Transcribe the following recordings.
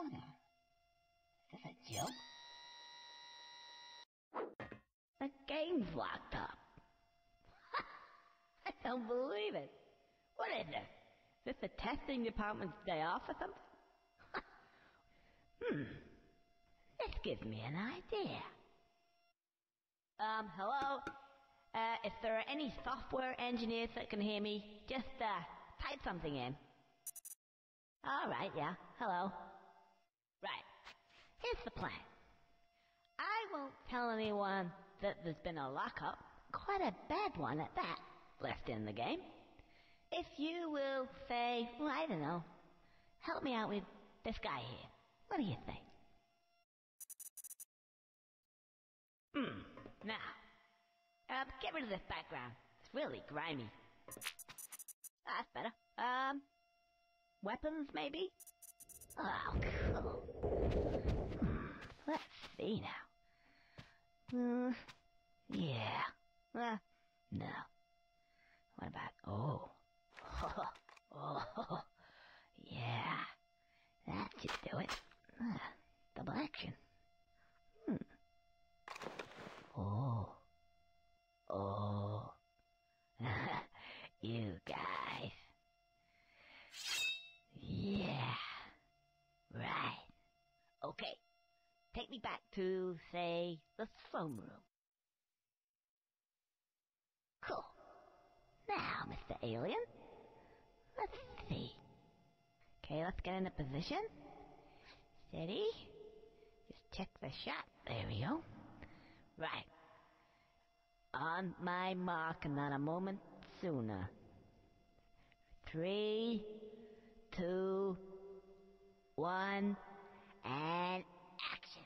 going on? Is this a joke? The game's locked up. I don't believe it. What is this? Is this the testing department's day off or something? This gives me an idea. Hello? If there are any software engineers that can hear me, just, type something in. Alright, yeah, hello. Right. Here's the plan. I won't tell anyone that there's been a lockup, quite a bad one at that, left in the game. If you will say, well, I don't know, help me out with this guy here. What do you think? Now, get rid of this background. It's really grimy. That's better. Weapons, maybe? Oh, cool. Let's see now. Yeah. No. What about... Oh. Oh. Yeah. That should do it. Double action. Oh. You guys. Yeah. Right. Okay. Take me back to, say, the throne room. Cool. Now, Mr. Alien. Let's see. Okay, let's get into position. Steady. Just check the shot. There we go. Right. On my mark, and not a moment sooner. 3, 2, 1, and action.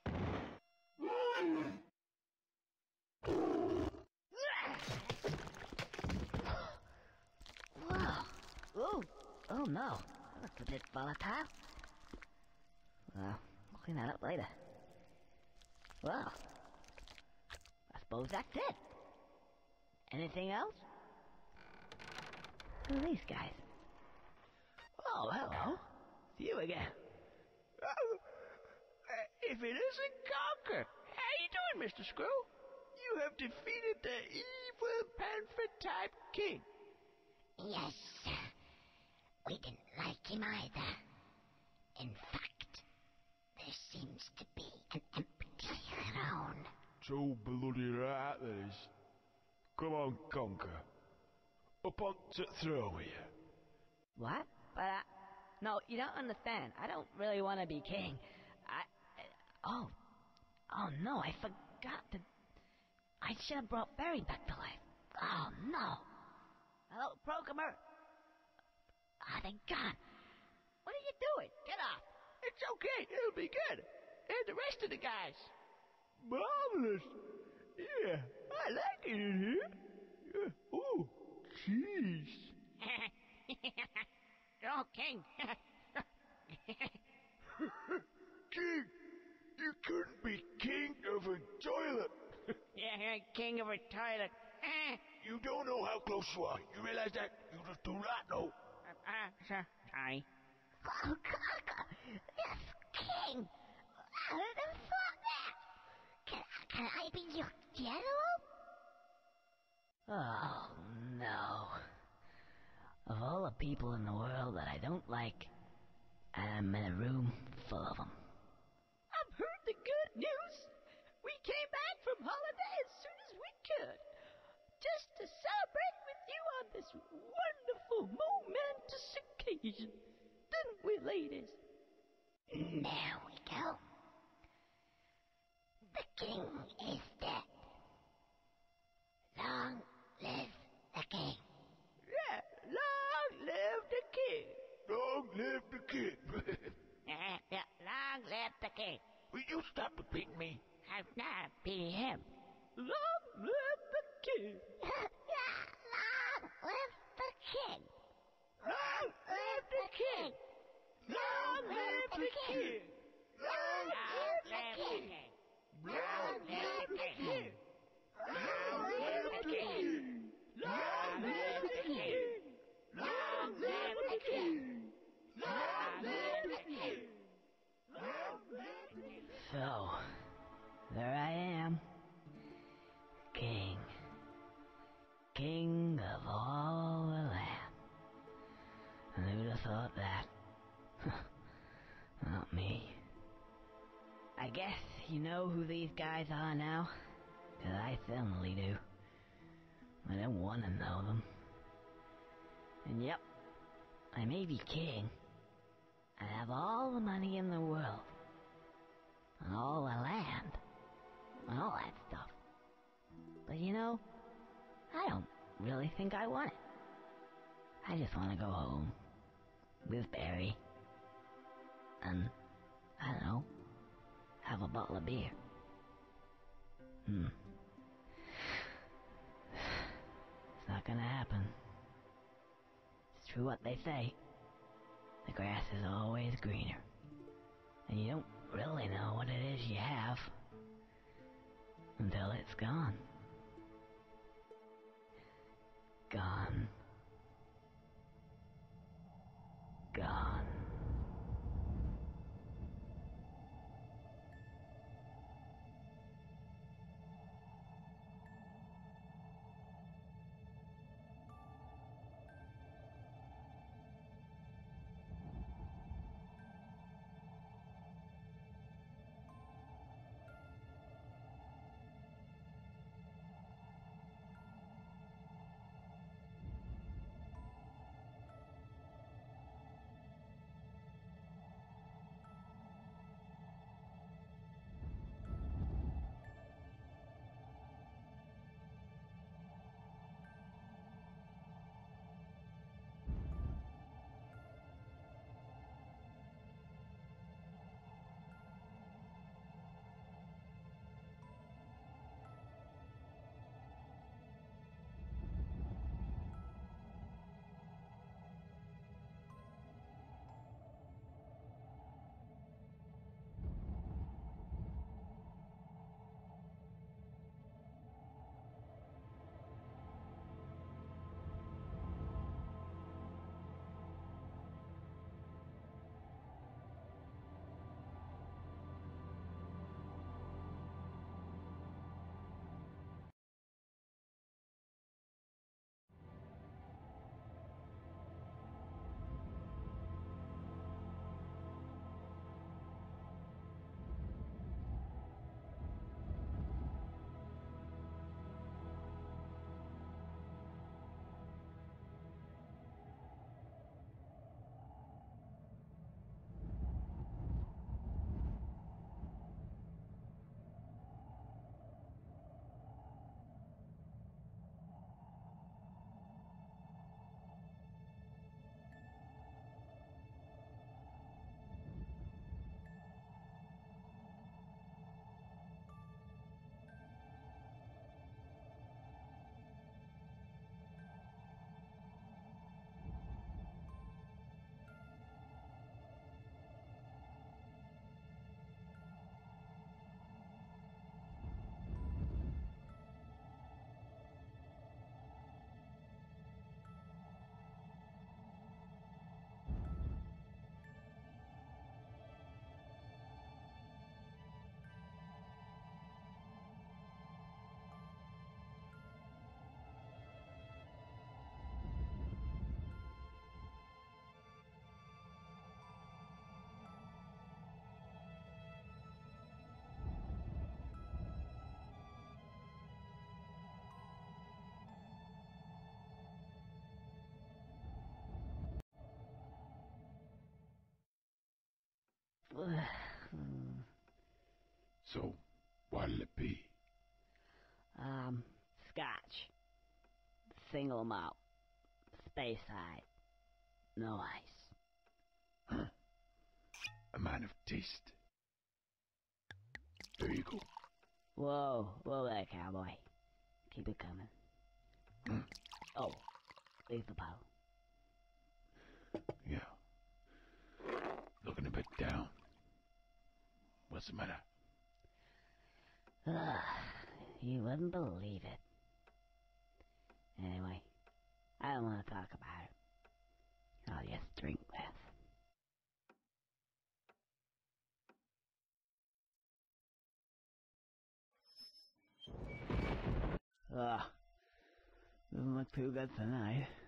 Whoa. Ooh. Oh no. That's a bit volatile. Well, we'll clean that up later. Well, I suppose that's it. Anything else? Who are these guys? Oh, hello. It's you again. Oh, if it isn't Conker! How you doing, Mr. Screw? You have defeated the evil Panther-type king. Yes, we didn't like him either. In fact, there seems to be an empty throne. So bloody right there is. Come on, Conker. Up onto the throne with you. What? But no, you don't understand. I don't really want to be king. Oh no, I forgot to... I should have brought Barry back to life. Oh no. Hello, programmer. Thank God. What are you doing? Get off. It's okay, it'll be good. And the rest of the guys. Marvelous. Yeah, I like it in here. Ooh, cheese. Oh, King. King, you couldn't be king of a toilet. Yeah, King of a toilet. You don't know how close you are. You realize that? You just do not know. Sorry. Oh, Conker, yes, king. How did I thought that? Can I be your general? Oh no. Of all the people in the world that I don't like, I'm in a room full of them. I've heard the good news. We came back from holiday as soon as we could. Just to celebrate with you on this wonderful, momentous occasion. Didn't we, ladies? There we go. The king is dead. Long live the king. Yeah, long live the king. Long live the king. Yeah, long live the king. Will you stop repeating me? I've not been him. Long live the king. Long live the king. Long live the king. Long live the king. Long live the king. Long live the king. Long live the king. Long live the king. Long live the king. Long live the king. know who these guys are now? 'Cause I certainly do. I don't want to know them. And yep, I may be king. I have all the money in the world. And all the land. And all that stuff. But you know, I don't really think I want it. I just want to go home. With Barry. And, I don't know, have a bottle of beer. It's not gonna happen. It's true what they say. The grass is always greener. And you don't really know what it is you have until it's gone. Gone. Gone. So, what'll it be? Scotch. Single malt. Space side. No ice. Huh. A man of taste. There you go. Whoa there, cowboy. Keep it coming. Oh, leave the bottle. Yeah. Looking a bit down. What's the matter? You wouldn't believe it. Anyway, I don't want to talk about it. I'll just drink this. Doesn't look too good tonight.